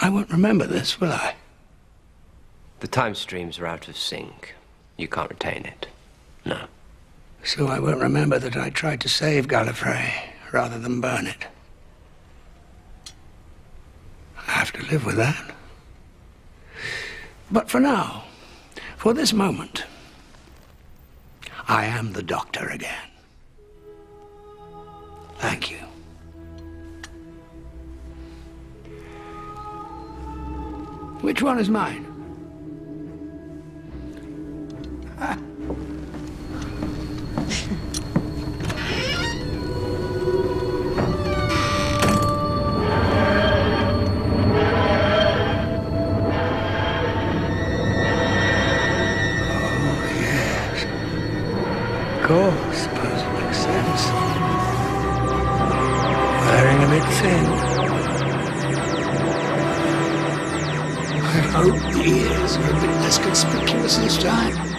I won't remember this, will I? The time streams are out of sync. You can't retain it. No. So I won't remember that I tried to save Gallifrey rather than burn it. I have to live with that. But for now, for this moment, I am the Doctor again. Thank you. Which one is mine? Of course, suppose it makes sense. Wearing a bit thin. I hope the ears are a bit less conspicuous this time.